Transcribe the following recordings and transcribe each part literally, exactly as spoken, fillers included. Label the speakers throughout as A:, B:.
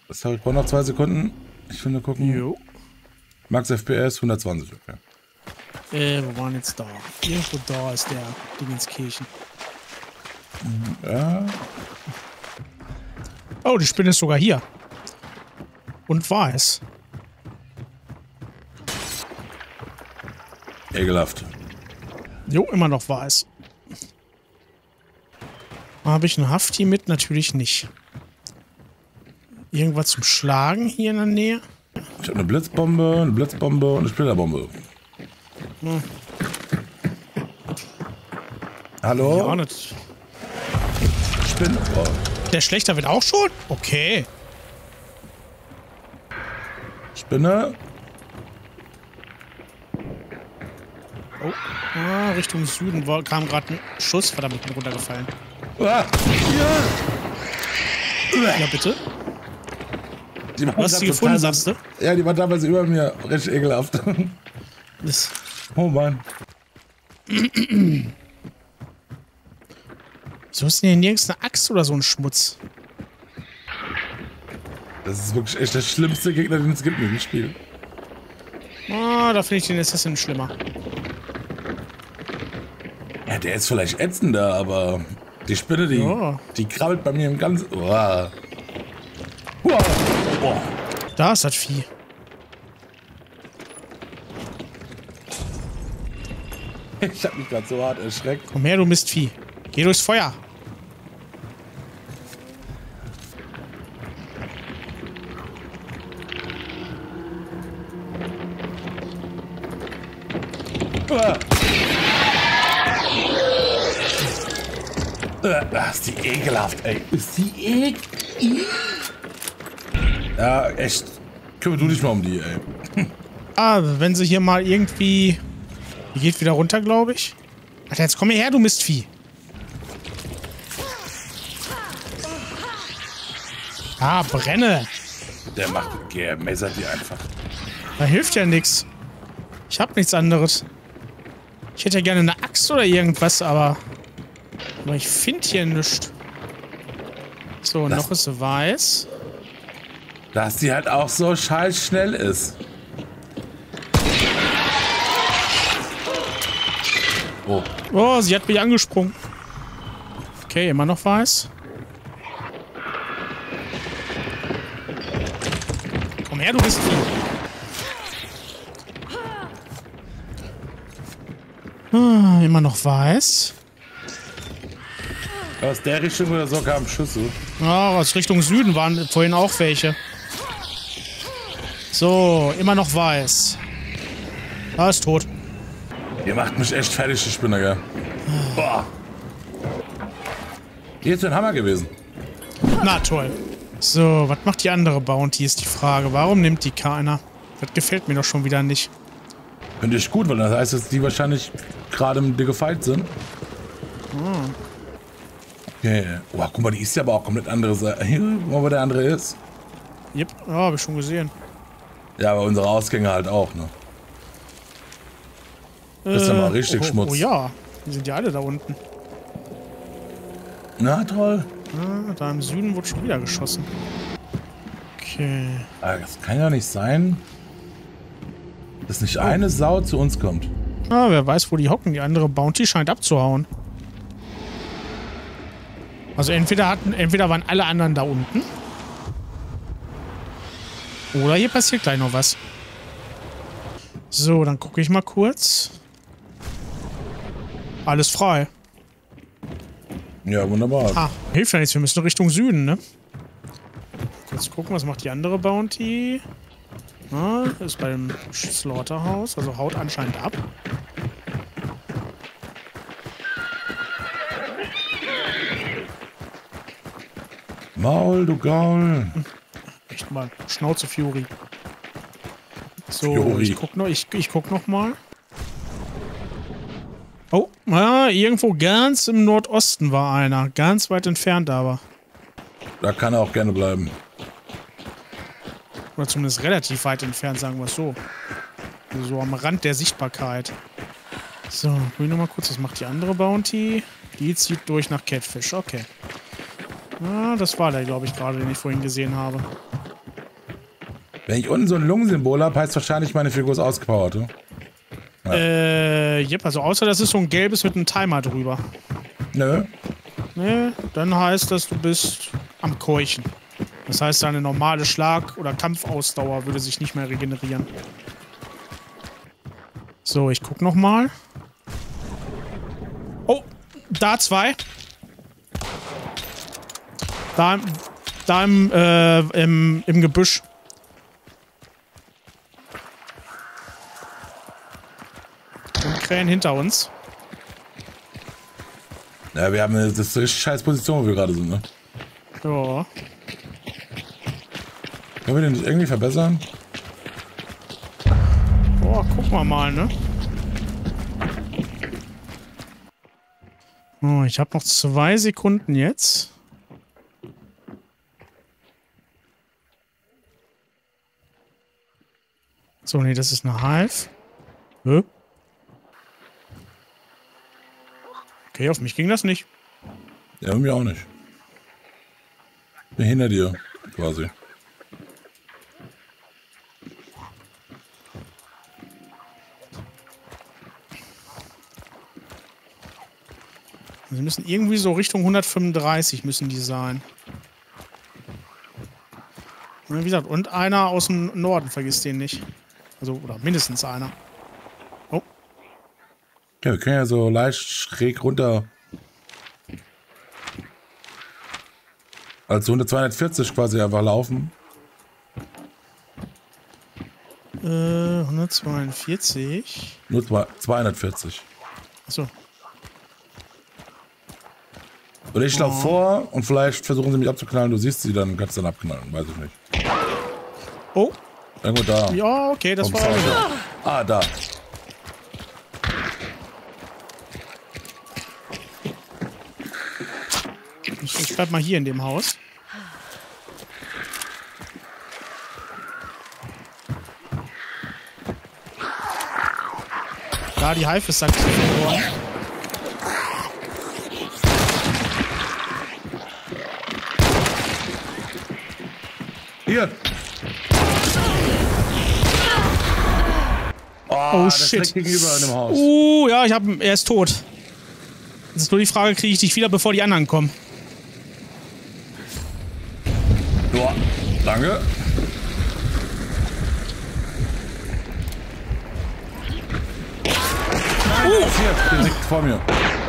A: Das ich brauche noch zwei Sekunden. Ich will nur gucken.
B: Jo.
A: Max F P S hundertzwanzig, okay.
B: Äh, wo waren jetzt da? Irgendwo da ist der Dingenskirchen.
A: Ja.
B: Oh, die Spinne ist sogar hier. Und weiß.
A: Ekelhaft.
B: Jo, immer noch weiß. Habe ich einen Hafti mit? Natürlich nicht. Irgendwas zum Schlagen hier in der Nähe?
A: Ich habe eine Blitzbombe, eine Blitzbombe und eine Splitterbombe.
B: Hm.
A: Hallo?
B: Ja, nicht.
A: Spinn. Oh.
B: Der Schlechter wird auch schon? Okay.
A: Spinne.
B: Oh. Ah, Richtung Süden war, kam gerade ein Schuss. Verdammt, ich bin runtergefallen.
A: Ah. Ja.
B: Ja, bitte?
A: Die
B: Du hast sie gefunden, sagst du?
A: Ja, die war damals über mir. Richtig ekelhaft.
B: Das
A: Oh Mann.
B: Wieso ist denn hier nirgends eine Axt oder so ein Schmutz?
A: Das ist wirklich echt der schlimmste Gegner, den es gibt in diesem Spiel.
B: Ah, da finde ich den Assassin schlimmer.
A: Ja, der ist vielleicht ätzender, aber die Spinne, die,
B: Ja.
A: die krabbelt bei mir im ganzen... Uah. Uah. Uah.
B: Da ist das Vieh.
A: Ich hab mich gerade so hart erschreckt.
B: Komm her, du Mistvieh. Geh durchs Feuer.
A: Uah. Uah, ist die ekelhaft, ey. Ist die ekelhaft. Ja, echt. Kümmere du dich mal um die, ey.
B: Ah, wenn sie hier mal irgendwie... Die geht wieder runter, glaube ich. Alter, jetzt komm her, du Mistvieh. Ah, brenne.
A: Der macht... Der messert die einfach.
B: Da hilft ja nichts. Ich hab nichts anderes. Ich hätte ja gerne eine Axt oder irgendwas, aber... Aber ich finde hier nichts. So,
A: Das-
B: noch ist sie weiß.
A: Dass die halt auch so scheiß schnell ist. Oh.
B: Oh, sie hat mich angesprungen. Okay, immer noch weiß. Komm her, du bist Vieh. Ah, immer noch weiß.
A: Aus der Richtung oder so kamen Schüsse.
B: Ah, aus Richtung Süden waren vorhin auch welche. So, immer noch weiß. Ah, ist tot.
A: Ihr macht mich echt fertig, die Spinner, gell? Boah. Hier ist ein Hammer gewesen.
B: Na toll. So, was macht die andere Bounty, ist die Frage. Warum nimmt die keiner? Das gefällt mir doch schon wieder nicht.
A: Finde ich gut, weil das heißt, dass die wahrscheinlich gerade im dicke Fight sind.
B: Hm.
A: Okay. Oh, guck mal, die ist ja aber auch komplett andere Seite. Hier, guck mal, wo der andere ist.
B: Yep, ja, hab ich schon gesehen.
A: Ja, aber unsere Ausgänge halt auch, ne? Das ist ja mal richtig
B: oh,
A: Schmutz.
B: Oh ja, die sind ja alle da unten.
A: Na toll.
B: Ah, da im Süden wurde schon wieder geschossen. Okay.
A: Aber das kann ja nicht sein, dass nicht eine Sau zu uns kommt.
B: Ah, wer weiß, wo die hocken. Die andere Bounty scheint abzuhauen. Also entweder hatten, entweder waren alle anderen da unten. Oder hier passiert gleich noch was. So, dann gucke ich mal kurz. Alles frei.
A: Ja, wunderbar.
B: Ah, hilft ja nichts. Wir müssen Richtung Süden, ne? Kurz gucken, was macht die andere Bounty? Ah, ist beim Slaughterhouse, also haut anscheinend ab.
A: Maul, du Gaul.
B: Echt mal. Schnauze Fury. So,
A: Fury.
B: ich guck noch, ich, ich guck noch mal. Oh, ja, irgendwo ganz im Nordosten war einer. Ganz weit entfernt aber.
A: Da kann er auch gerne bleiben.
B: Oder zumindest relativ weit entfernt, sagen wir es so. Also so am Rand der Sichtbarkeit. So, guck ich noch mal kurz, was macht die andere Bounty? Die zieht durch nach Catfish, okay. Ah, das war der, glaube ich, gerade, den ich vorhin gesehen habe.
A: Wenn ich unten so ein Lungensymbol habe, heißt wahrscheinlich, meine Figur ist ausgepowert. Oder?
B: Ja. Äh, yep, also außer das ist so ein gelbes mit einem Timer drüber.
A: Nö.
B: Ne, dann heißt das, du bist am Keuchen. Das heißt, deine normale Schlag- oder Kampfausdauer würde sich nicht mehr regenerieren. So, ich guck noch mal. Oh, da zwei. Da, da im, äh, im, im Gebüsch. Und Krähen hinter uns.
A: Ja, wir haben eine, das ist eine scheiß Position, wo wir gerade sind, ne?
B: Ja.
A: Können wir den nicht irgendwie verbessern?
B: Boah, gucken wir mal, ne? Oh, ich habe noch zwei Sekunden jetzt. So, nee, das ist eine Hive. Hä? Okay, auf mich ging das nicht.
A: Ja, mir auch nicht. Bin hinter dir, quasi.
B: Sie müssen irgendwie so Richtung hundertfünfunddreißig müssen die sein. Und wie gesagt, und einer aus dem Norden, vergiss den nicht. Also, oder mindestens einer. Oh.
A: Ja, wir können ja so leicht schräg runter. Also unter zweihundertvierzig quasi einfach laufen.
B: Äh, hundertzweiundvierzig.
A: Nur zweihundertvierzig.
B: Achso.
A: Oder ich laufe
B: Oh.
A: vor und vielleicht versuchen sie mich abzuknallen. Du siehst sie, dann kannst du dann abknallen. Weiß ich nicht.
B: Oh.
A: Irgendwo da.
B: Ja, okay, das
A: Komm,
B: war...
A: Seite. Ah, da.
B: Ich, ich bleib mal hier in dem Haus. Da, die Hive ist aktiv geworden.
A: Hier. Oh,
B: Oh,
A: das
B: shit.
A: liegt gegenüber in dem Haus.
B: Uh, ja, ich hab, er ist tot. Jetzt ist nur die Frage, kriege ich dich wieder, bevor die anderen kommen?
A: Ja, danke. Nein, uh. Hier, der liegt vor mir.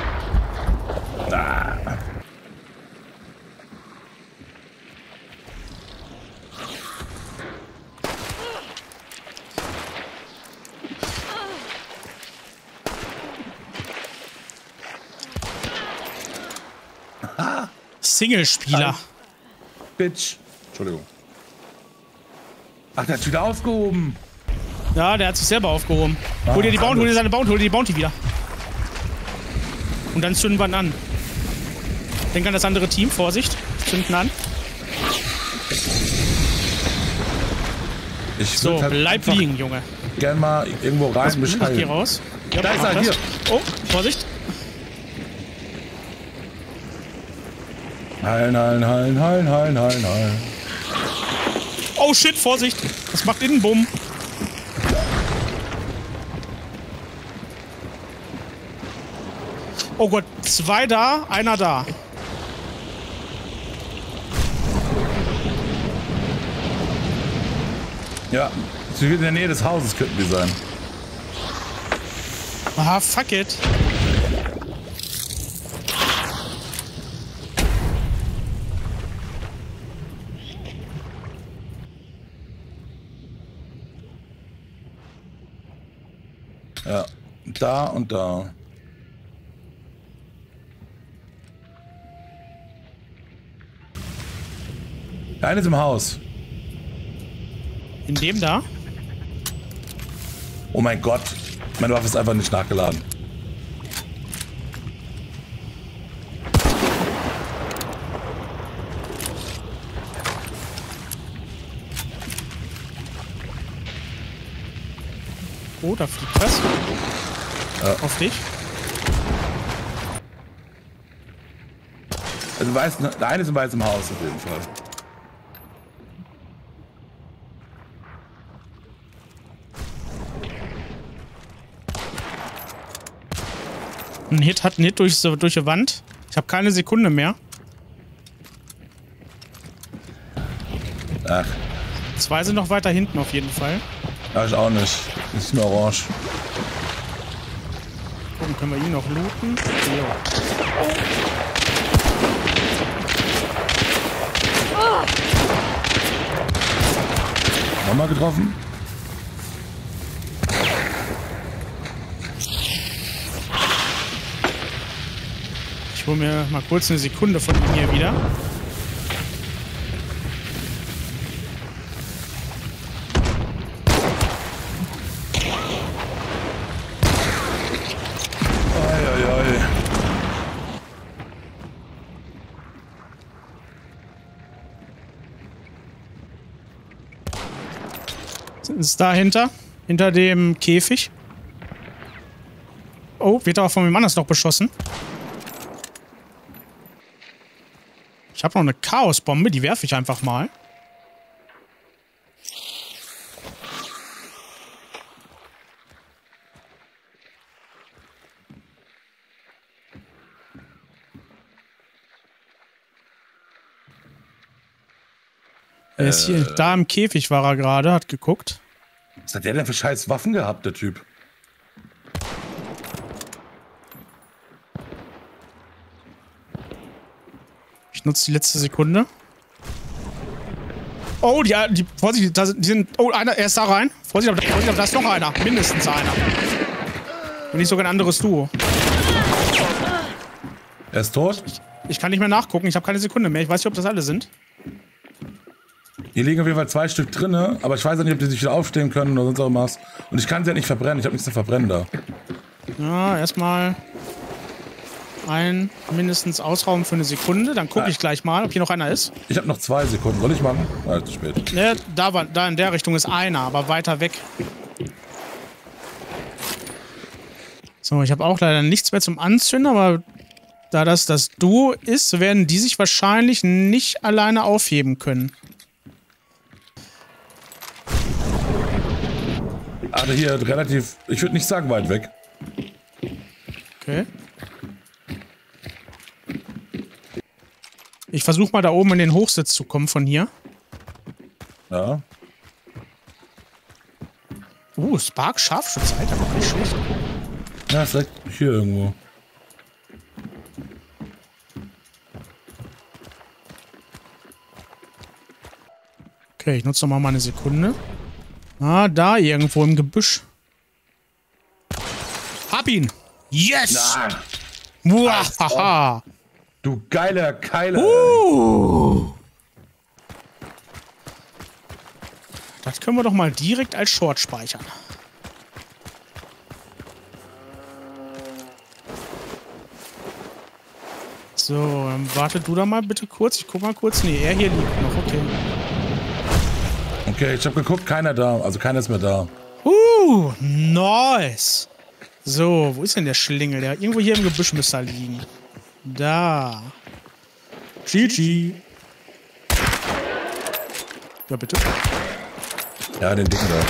A: Ah.
B: Single-Spieler.
A: Bitch. Entschuldigung. Ach, der hat wieder aufgehoben.
B: Ja, der hat sich selber aufgehoben.
A: Ah,
B: hol dir die Bounty,
A: alles.
B: hol dir seine Bounty, hol dir die Bounty wieder. Und dann zünden wir ihn an. Denk an das andere Team, Vorsicht. Zünden an.
A: Ich
B: So,
A: würd halt
B: bleib
A: einfach
B: liegen, Junge.
A: gern mal irgendwo rein
B: Ich geh
A: beschreiben.
B: raus. Ja,
A: Da ist
B: mach
A: er,
B: das.
A: hier.
B: Oh, Vorsicht.
A: Heilen, heilen, heilen, heilen, heilen, heilen, heilen.
B: Oh shit, Vorsicht. Das macht Innenbumm. Oh Gott, zwei da, einer da.
A: Ja, in der Nähe des Hauses könnten die sein.
B: Ah, fuck it.
A: Ja, da und da. Der eine ist im Haus.
B: In dem da?
A: Oh mein Gott, meine Waffe ist einfach nicht nachgeladen.
B: Oh, da fliegt was.
A: Ja.
B: Auf dich.
A: Also weiß, der eine ist im weißen Haus auf jeden Fall.
B: Ein Hit hat einen Hit durch, so, durch die Wand. Ich habe keine Sekunde mehr.
A: Ach.
B: Zwei sind noch weiter hinten auf jeden Fall.
A: Ach, ich auch nicht. Das ist nur orange.
B: Gucken, können wir ihn noch looten? Jo.
A: Nochmal getroffen?
B: Ich hole mir mal kurz eine Sekunde von ihm hier wieder.
A: Eieiei.
B: Ist dahinter, hinter dem Käfig. Oh, wird aber von dem anders noch beschossen. Ich habe noch eine Chaosbombe, die werfe ich einfach mal. Er ist hier, da im Käfig war er gerade, hat geguckt.
A: Was hat der denn für scheiß Waffen gehabt, der Typ?
B: Ich nutze die letzte Sekunde. Oh, die, die Vorsicht, da sind, die sind, oh, einer, er ist da rein. Vorsicht, aber, Vorsicht, aber da ist noch einer. Mindestens einer. Wenn nicht sogar ein anderes Duo.
A: Er ist tot?
B: Ich, ich kann nicht mehr nachgucken, ich habe keine Sekunde mehr. Ich weiß nicht, ob das alle sind.
A: Hier liegen auf jeden Fall zwei Stück drin, aber ich weiß nicht, ob die sich wieder aufstehen können oder sonst irgendwas. Und ich kann sie ja nicht verbrennen, ich habe nichts zu verbrennen da.
B: Ja, erstmal ein mindestens Ausraum für eine Sekunde. Dann gucke ich gleich mal, ob hier noch einer ist.
A: Ich habe noch zwei Sekunden. Soll ich machen? Ah, zu spät.
B: Ne, da, war, da in der Richtung ist einer, aber weiter weg. So, ich habe auch leider nichts mehr zum Anzünden, aber da das das Duo ist, werden die sich wahrscheinlich nicht alleine aufheben können.
A: Also hier relativ, ich würde nicht sagen weit weg.
B: Okay. Ich versuche mal da oben in den Hochsitz zu kommen von hier.
A: Ja.
B: Uh, Spark Scharfschütze, Alter, aber nicht schlecht.
A: Ja, vielleicht hier irgendwo.
B: Okay, ich nutze noch mal meine Sekunde. Ah, da irgendwo im Gebüsch. Hab ihn! Yes! Muahaha!
A: Du geiler Keiler!
B: Uh. Das können wir doch mal direkt als Short speichern. So, dann warte du da mal bitte kurz. Ich guck mal kurz. Nee, er hier liegt noch. Okay.
A: Okay, ich habe geguckt, keiner da. Also keiner ist mehr da.
B: Uh, nice. So, wo ist denn der Schlingel? Der irgendwo hier im Gebüsch müsste er liegen. Da. G G. Ja, bitte.
A: Ja, den dicken da.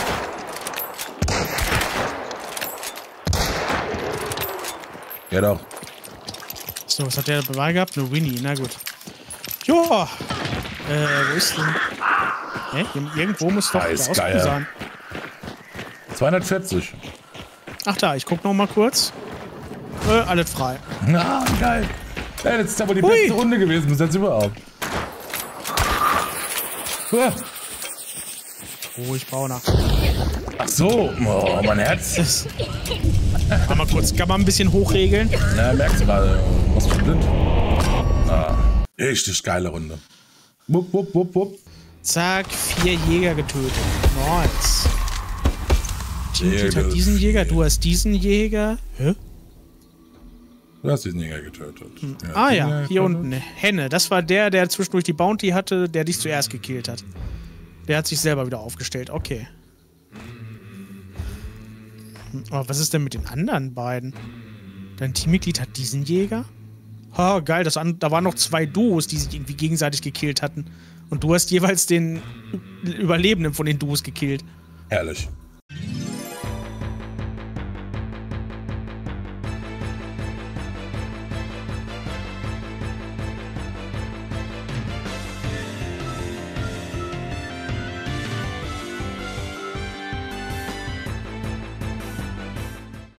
A: Ja, doch.
B: So, was hat der dabei gehabt? Eine Winnie, na gut. Joa. Äh, wo ist denn... Hä? Irgendwo muss doch der Ausgang sein.
A: zweihundertvierzig.
B: Ach da, ich guck noch mal kurz. Äh, alles frei.
A: Na, geil. Ey, das ist aber die
B: Hui.
A: beste Runde gewesen bis jetzt überhaupt.
B: Oh, ich brauche nach.
A: Ach so. Oh, mein Herz.
B: Kann mal kurz, kann man ein bisschen hochregeln?
A: Ja, merkst du gerade. Was ist blind? Ah, richtig geile Runde. Wupp, wupp, wupp, wupp.
B: Zack, vier Jäger getötet. Nice. Teamkit
A: Sehr
B: hat
A: gut.
B: diesen Jäger, du hast diesen Jäger. Hä?
A: Du hast diesen Jäger getötet. Ja,
B: Ah
A: den
B: ja,
A: Jäger
B: hier
A: getötet.
B: unten. Henne, das war der, der zwischendurch die Bounty hatte, der dich zuerst gekillt hat. Der hat sich selber wieder aufgestellt, okay. Aber was ist denn mit den anderen beiden? Dein Teammitglied hat diesen Jäger? Ha, geil, das an, da waren noch zwei Duos, die sich irgendwie gegenseitig gekillt hatten. Und du hast jeweils den Überlebenden von den Duos gekillt.
A: Herrlich.